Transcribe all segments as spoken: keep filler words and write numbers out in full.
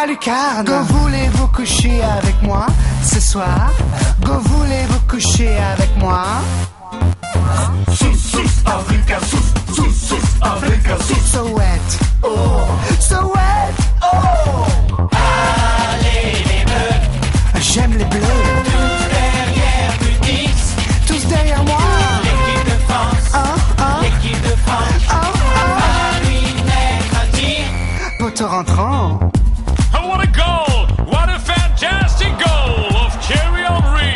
ma lucarne. Go, voulez-vous coucher avec moi ce soir? Go, voulez-vous coucher avec moi? Sus, sus, Africa, sus, sus, sus, Africa, sus. So wet, oh, so wet, oh. Allez les bleus, j'aime les bleus. Tous derrière Budix, tous derrière moi. L'équipe de France, hein, hein, l'équipe de France, hein, hein. va lui mettre un tir. Poteau rentrant. Oh, what a goal! What a fantastic goal of Thierry Henry!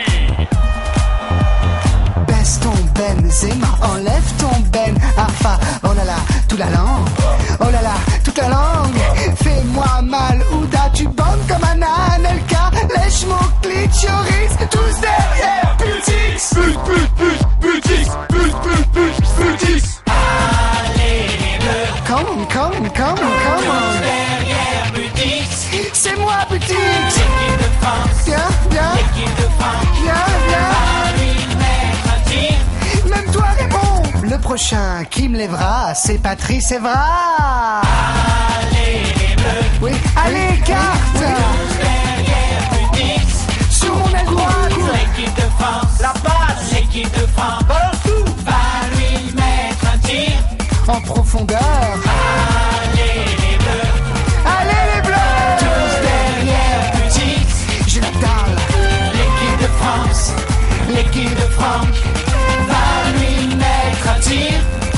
Baisse ton Benzema, enlève ton Ben Arfa. Oh là là, toute la langue. Oh là là, toute la langue. Fais-moi mal, Ouda, tu bandes comme un Anelka. Lèche mon clitoris, tous derrière Budix. But, but, but, Budix, but, but, but, Budix. Allez les bleus, Come on, come on, come on, come tous on. derrière Budix, C'est moi, Budix. l'équipe de France, Viens, viens, l'équipe de France, viens, viens. va lui mettre un tir. Même toi, Raymond. Le prochain qui me lèvera, c'est Patrice Evra. Allez les bleus, Oui, allez, carte. tous derrière Budix, Sur mon aile droite. l'équipe de France, La passe. l'équipe de France, Balance tout. va lui mettre un tir. En profondeur. Allez les bleus, Allez les bleus. tous derrière Budix, J'ai la dalle. l'équipe de France, l'équipe de France, va lui mettre un tir.